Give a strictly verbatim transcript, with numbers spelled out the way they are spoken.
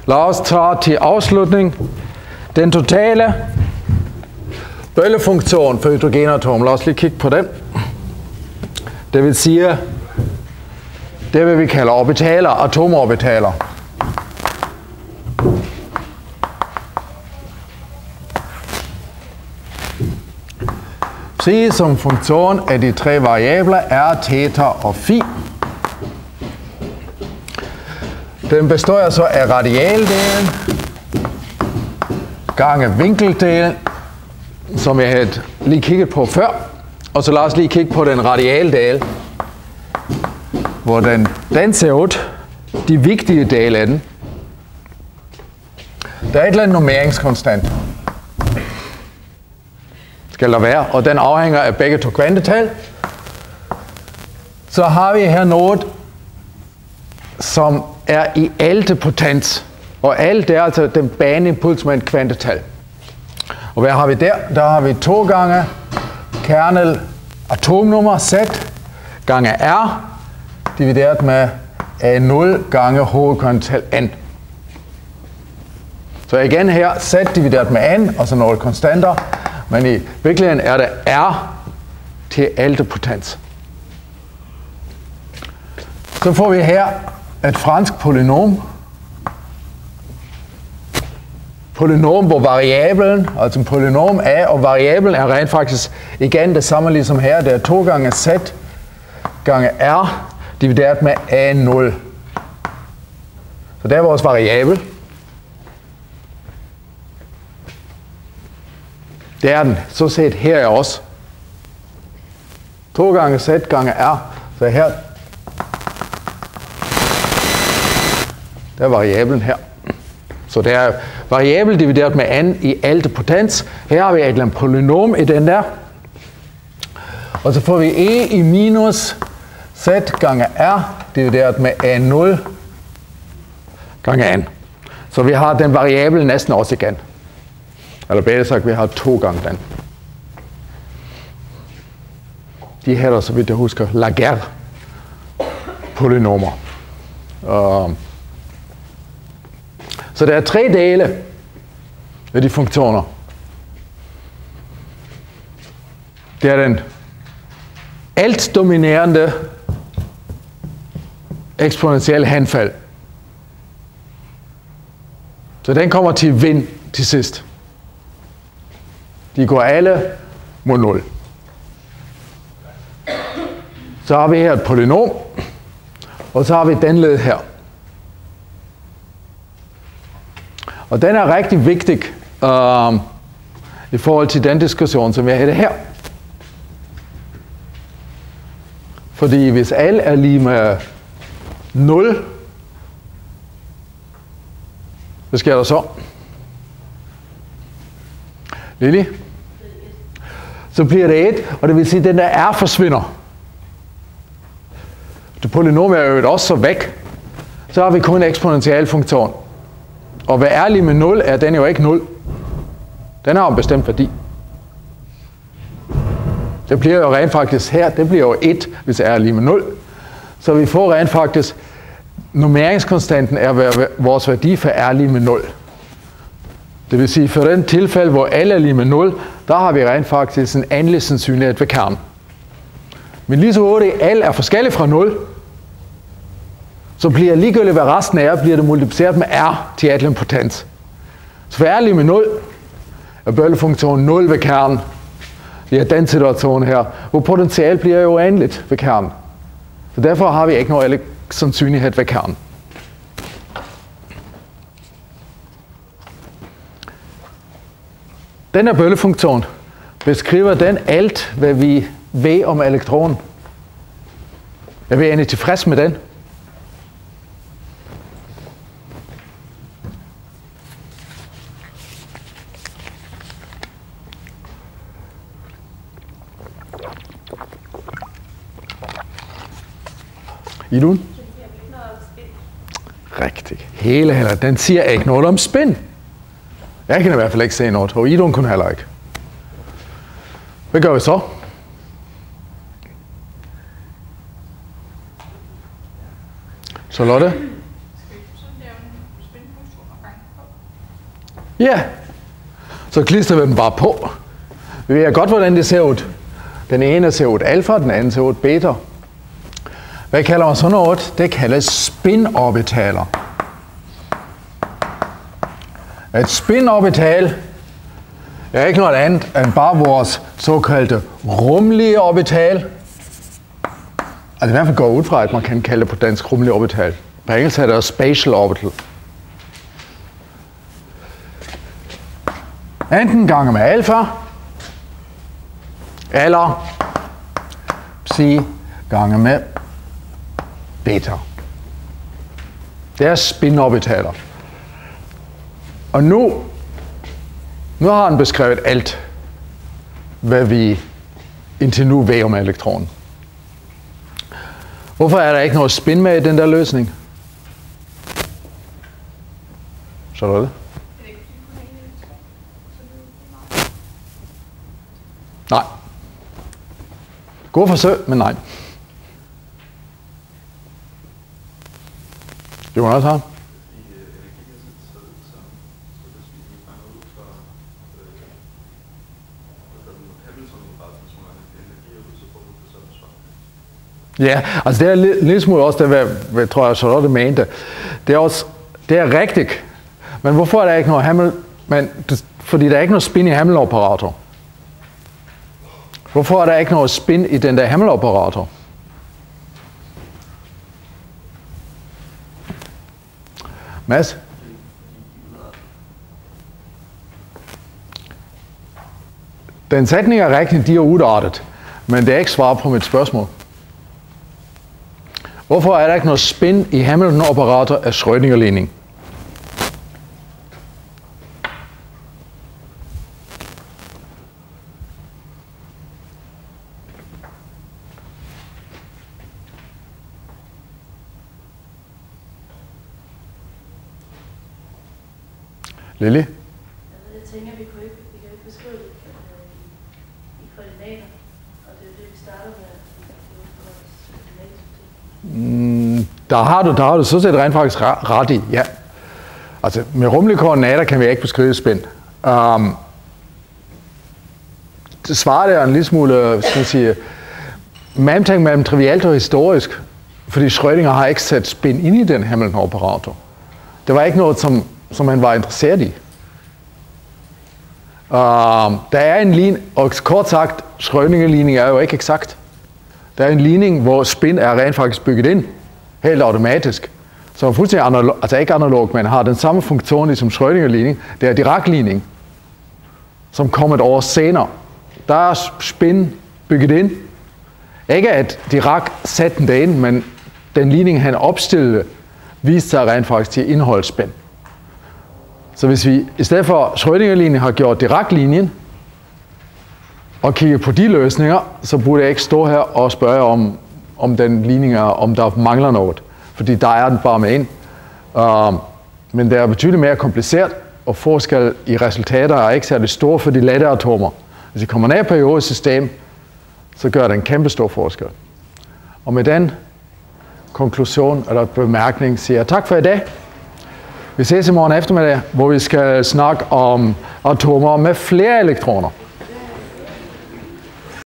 Lad os tage til afslutning den totale bølgefunktion for hydrogenatom. Lad os lige kigge på den. Det vil sige, det vil vi kalde orbitaler, atomorbitaler. Psi som funktion af de tre variabler er theta og phi. Den består så af radialdelen gange vinkeldelen, som jeg havde lige kigget på før. Og så lad os lige kigge på den radialdel, hvor den, den ser ud, de vigtige dele af den. Der er et eller andet nummeringskonstant. Skal der være, og den afhænger af begge to kvantetal. Så har vi her noget, som er i altepotens. Og alt er altså den baneimpuls med et kvantetal. Og hvad har vi der? Der har vi to gange kernel atomnummer Z gange R divideret med A nul gange hovedkvantetal N. Så igen her Z divideret med N, og så nogle konstanter. Men i virkeligheden er det R til altepotens. Så får vi her et fransk polynom. Polynom, hvor variablen, altså en polynom A og variablen er rent faktisk igen det samme ligesom her. Det er to gange Z gange R divideret med A nul. Så det er vores variabel. Det er den. Så set her er også. to gange Z gange R. Så her. Der er variablen her. Så det er variabel divideret med n i altepotens. Her har vi et eller andet polynom i den der. Og så får vi e i minus z gange r divideret med a nul gange n. Så vi har den variabel næsten også igen. Eller bedre sagt, vi har to gange den. De hedder, så vidt jeg husker, Laguerre-polynomer. Uh, så der er tre dele af de funktioner. Det er den alt-dominerende eksponentielle henfald. Så den kommer til vind til sidst. De går alle mod nul. Så har vi her et polynom, og så har vi den led her. Og den er rigtig vigtig uh, i forhold til den diskussion, som jeg havde her. Fordi hvis L er lige med nul, hvad sker der så? Lili? Så bliver det et, og det vil sige, at den der R forsvinder. Det polynom er jo også så væk. Så har vi kun en eksponentiel funktion. Og hvad er lige med nul, er den jo ikke nul. Den har jo en bestemt værdi. Det bliver jo rent faktisk her, det bliver jo et, hvis R er lige med nul. Så vi får rent faktisk, nummeringskonstanten er vores værdi for R lige med nul. Det vil sige, for den tilfælde, hvor L er lige med nul, der har vi rent faktisk en endelig sandsynlighed ved kernen. Men lige så hurtigt L er forskellig fra nul, så bliver ligegyldigt, hvad resten er, bliver det multipliceret med R til et potens. Så for R lige med nul, er bølgefunktionen nul ved kernen. Vi har den situation her, hvor potentiale bliver jo uendeligt ved kernen. Så derfor har vi ikke nogen sandsynlighed ved kernen. Den her bølgefunktion beskriver den alt, hvad vi ved om elektronen. Er vi egentlig tilfreds med den? Idun? Rigtig. Hele heller. Den siger ikke noget om spin. Jeg kan i hvert fald ikke se noget, og Idun kunne heller ikke. Hvad gør vi så? Så Lotte? Ja, så klistrer vi dem bare på. Vi ved godt, hvordan det ser ud. Den ene ser ud alfa, den anden ser ud beta. Hvad kalder man sådan noget? Det kaldes spin-orbitaler. Et spin-orbital er ikke noget andet end bare vores såkaldte rumlige orbital. Altså i hvert fald går ud fra, at man kan kalde det på dansk rumlige orbital. På engelsk er det spatial orbital. Enten gange med alfa, eller psi gange med beta. Det er spin-orbitaler. Og nu, nu har han beskrevet alt, hvad vi indtil nu ved om elektronen. Hvorfor er der ikke noget spin med i den der løsning? Så er det. Nej. God forsøg, men nej. Det må også have. Ja, altså det er lidt, lidt smule også det, hvad, hvad tror jeg, Charlotte mente. Det er også, det er rigtigt. Men hvorfor er der ikke noget Hamilton? Men, fordi der er ikke noget spin i Hamilton-operator. Hvorfor er der ikke noget spin i den der Hamilton-operator? Mads? Den sætning er rigtig, de er udartet. Men det er ikke svar på mit spørgsmål. Hvorfor er der ikke noget spin i Hamilton-operator af Schrödinger-ligning? Lili? Jeg tænker, vi kan ikke, vi kan ikke beskrive det i, i koordinater, og det er det, vi starter med. Mm, der har du, der har du så set rent faktisk ret i, ja. Altså, med rummelige koordinater kan vi ikke beskrive spin. Um, det svarer det en lille smule, skal jeg sige, mellemting mellem trivialt og historisk, fordi Schrödinger har ikke sat spin ind i den Hamilton-operator. Det var ikke noget, som som man var interesseret i. Uh, der er en ligning, og kort sagt, Schrödinger-ligning er jo ikke eksakt. Der er en ligning, hvor spin er rent faktisk bygget ind, helt automatisk. Så fuldstændig analog, altså ikke analog, men har den samme funktion som Schrödinger-ligning. Det er Dirac-ligning, som kommer et år senere. Der er spin bygget ind. Ikke at Dirac satte den ind, men den ligning, han opstillede, viste sig rent faktisk til indholdsspin. Så hvis vi i stedet for Schrödinger-linjen har gjort Dirac-linjen og kigget på de løsninger, så burde jeg ikke stå her og spørge om, om den ligning er, om der mangler noget. Fordi der er den bare med ind. Uh, men det er betydeligt mere kompliceret, og forskel i resultater er ikke særlig store for de lette atomer. Hvis vi kommer ned på periodisk system, så gør det en kæmpe stor forskel. Og med den konklusion eller bemærkning siger jeg tak for i dag. Vi ses i morgen eftermiddag, hvor vi skal snakke om atomer med flere elektroner.